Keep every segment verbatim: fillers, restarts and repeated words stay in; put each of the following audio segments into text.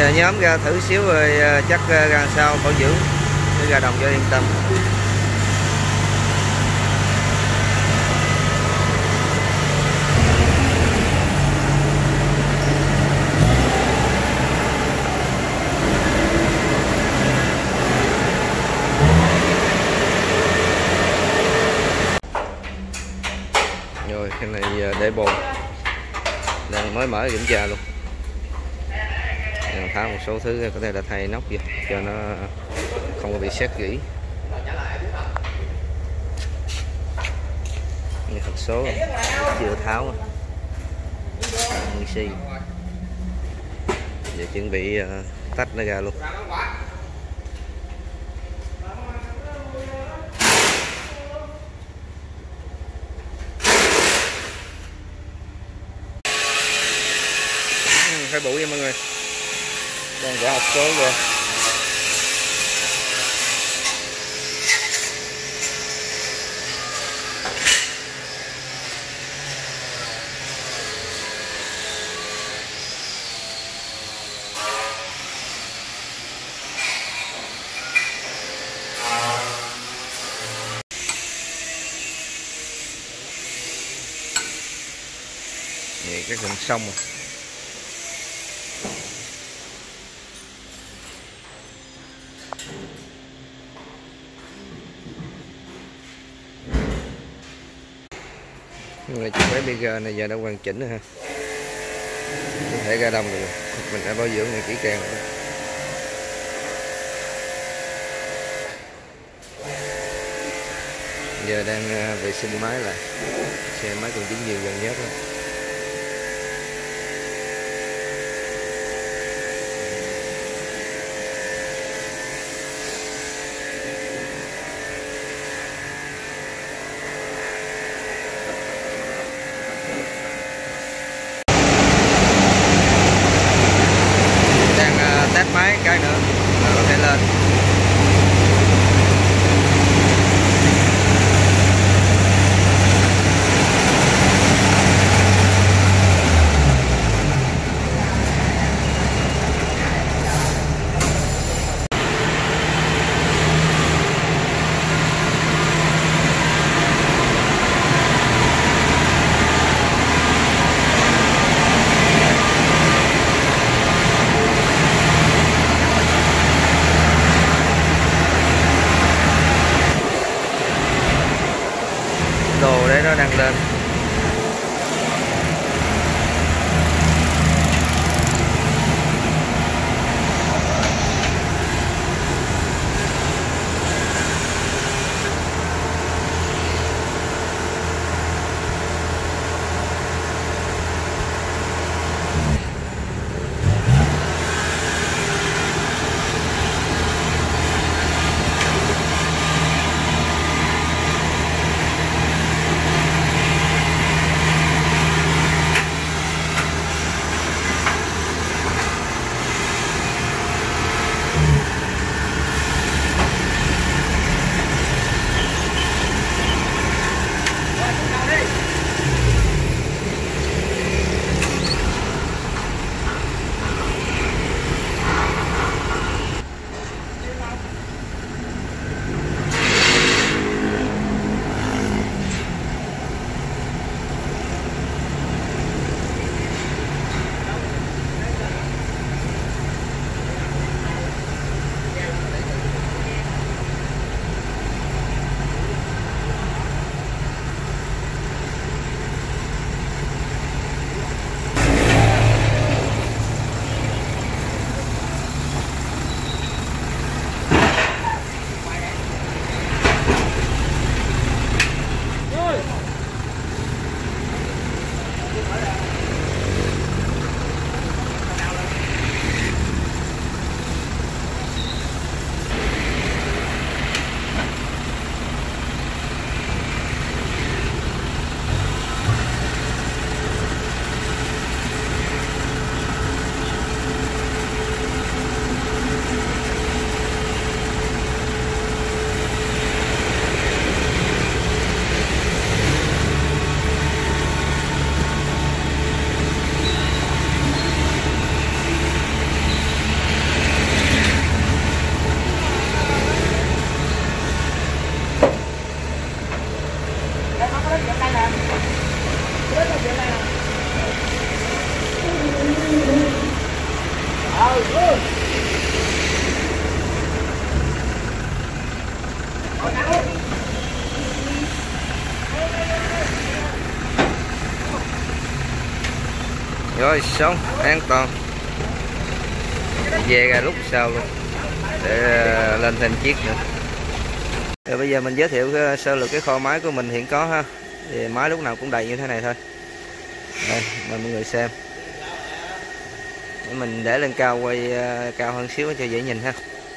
nhóm ra thử xíu rồi chắc ra sau bảo dưỡng để ra đồng cho yên tâm. Rồi cái này để bồn đang mới mở kiểm tra luôn, tháo một số thứ có thể là thay nóc vô cho nó không có bị sét gỉ. Như thật số chưa tháo nguyên xi, giờ chuẩn bị tách nó ra luôn. Phải bụi nha mọi người, đang cả hộp số rồi. Vậy cái gần xong rồi. Là chiếc máy bê giê này giờ đã hoàn chỉnh rồi ha, có thể ra đồng được, mình đã bảo dưỡng này kỹ càng rồi. Giờ đang vệ sinh máy lại, xem máy còn dính nhiều gần nhất thôi. Test máy cái nữa là có thể lên. Đồ đấy nó đang lên. Rồi xong an toàn, về ra lúc sau luôn để lên thêm chiếc nữa. Rồi bây giờ mình giới thiệu sơ lược cái kho máy của mình hiện có ha. Thì máy lúc nào cũng đầy như thế này thôi. Đây mời mọi người xem. Để mình để lên cao, quay cao hơn xíu cho dễ nhìn ha.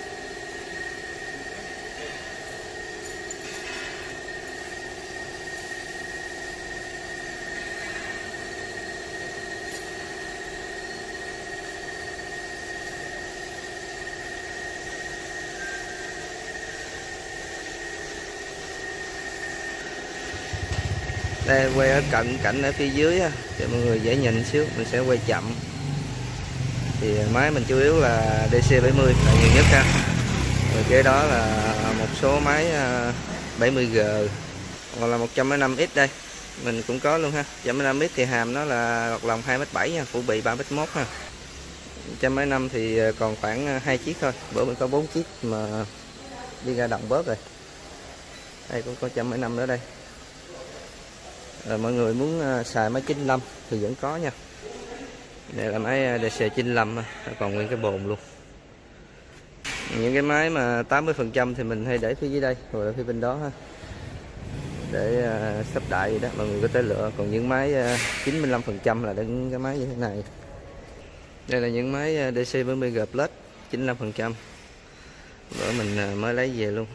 Đây quay ở cận cảnh ở phía dưới á, để mọi người dễ nhìn xíu, mình sẽ quay chậm. Thì máy mình chủ yếu là D C bảy mươi là nhiều nhất ha. Rồi kế đó là một số máy bảy mươi G hoặc là một trăm lẻ năm X đây. Mình cũng có luôn ha. một trăm lẻ năm X thì hàm nó là lọt lòng hai mét bảy nha, phủ bị ba mét mốt ha. một trăm lẻ năm thì còn khoảng hai chiếc thôi. Bữa mình có bốn chiếc mà đi ra đồng bớt rồi. Đây cũng có một trăm lẻ năm nữa đây. Rồi mọi người muốn xài máy chín mươi lăm thì vẫn có nha. Đây là máy D C chín mươi lăm, còn nguyên cái bồn luôn. Những cái máy mà tám mươi phần trăm thì mình hay để phía dưới đây, rồi ở phía bên đó ha, để uh, sắp đại vậy đó, mọi người có thể lựa. Còn những máy uh, chín mươi lăm phần trăm là những cái máy như thế này. Đây là những máy D C bảy mươi G Plus chín mươi lăm phần trăm. Bữa mình uh, mới lấy về luôn.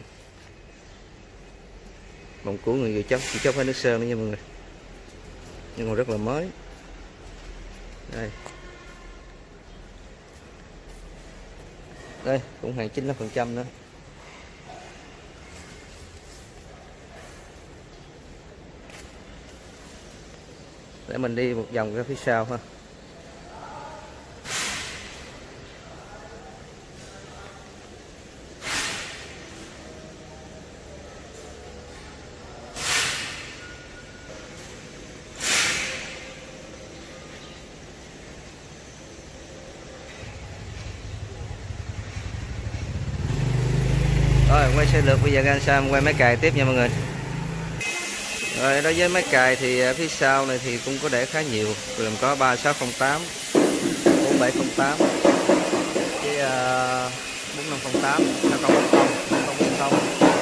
Bồn cũ người vừa chốc, chỉ chốc phải nước sơn nữa nha mọi người. Nhưng mà rất là mới. Đây. Đây cũng hàng chín mươi lăm phần trăm nữa. Để mình đi một vòng ra phía sau ha. Rồi quay xe lượt, bây giờ gan Sam quay máy cài tiếp nha mọi người. Rồi đối với máy cài thì phía sau này thì cũng có để khá nhiều, gồm có ba sáu không tám, bốn bảy không tám, cái uh, bốn năm không tám, năm không bốn không, năm không bốn không.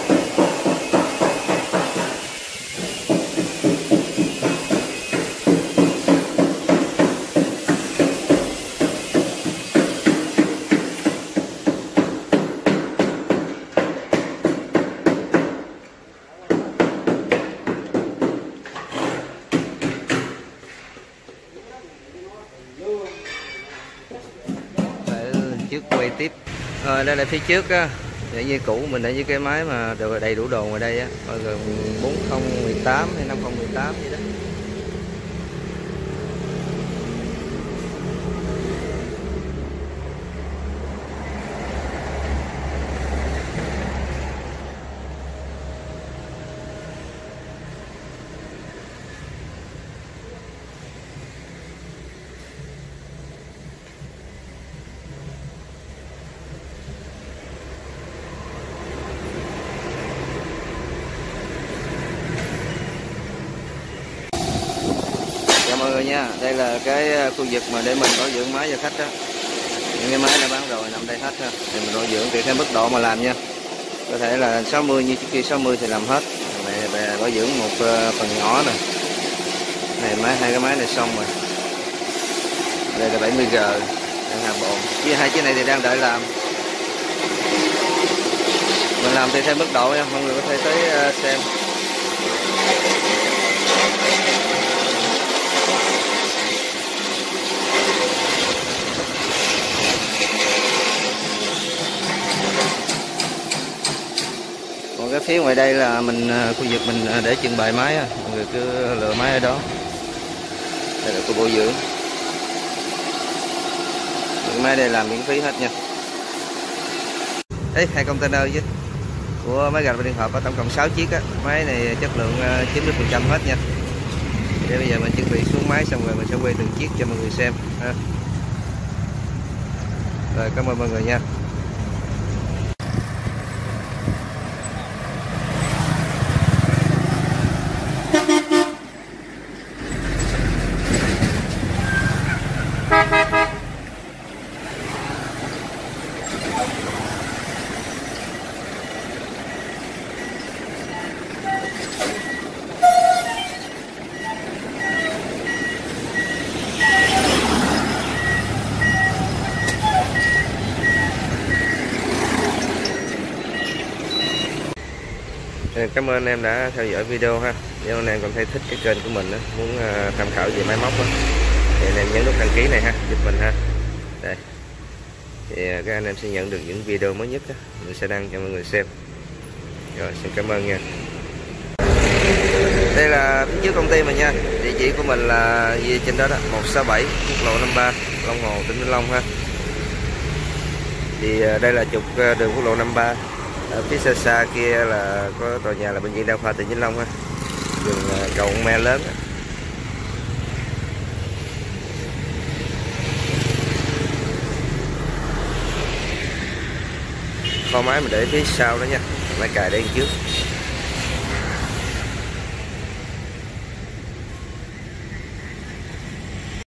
Trước quay tiếp. Rồi đây là phía trước á, để dây cũ mình để với cái máy mà đều đầy đủ đồ ngoài đây á, bao gồm bốn không một tám hay năm không một tám vậy đó. Mọi người nha, đây là cái khu vực mà để mình bảo dưỡng máy cho khách đó. Những cái máy đã bán rồi nằm đây hết ha, thì mình bảo dưỡng tùy theo mức độ mà làm nha. Có thể là sáu mươi, như trước kia sáu mươi thì làm hết. Này bảo dưỡng một phần nhỏ nè. Này máy hai cái máy này xong rồi. Đây là bảy mươi G, đang hàm bồn. Với hai chiếc này thì đang đợi làm. Mình làm tùy theo mức độ nha, mọi người có thể tới xem. Còn cái phía ngoài đây là mình khu vực mình để trưng bày máy, mọi người cứ lựa máy ở đó. Đây là khu bảo dưỡng. Những máy đây làm miễn phí hết nha. Ê, hai container chứ của máy gạch và điện hợp có tổng cộng sáu chiếc á. Máy này chất lượng chín mươi phần trăm hết nha. Để bây giờ mình chuẩn bị xuống máy xong rồi mình sẽ quay từng chiếc cho mọi người xem ha. Rồi cảm ơn mọi người nha. cảm ơn anh em đã theo dõi video ha. Nếu anh em còn thấy thích cái kênh của mình đó, muốn uh, tham khảo về máy móc đó, thì anh em nhấn nút đăng ký này ha, giúp mình ha. Đây. Thì uh, các anh em sẽ nhận được những video mới nhất đó, mình sẽ đăng cho mọi người xem. Rồi, xin cảm ơn nha. Đây là phía trước công ty mình nha. Địa chỉ của mình là gì trên đó đó, một sáu bảy quốc lộ năm ba, Long Hồ, tỉnh Vĩnh Long ha. Thì đây là trục đường quốc lộ năm ba. Ở phía xa xa kia là có tòa nhà là bệnh viện Đa khoa tỉnh Vĩnh Long ha. Đường cầu me lớn. Kho máy mình để phía sau đó nha, máy cài để trước.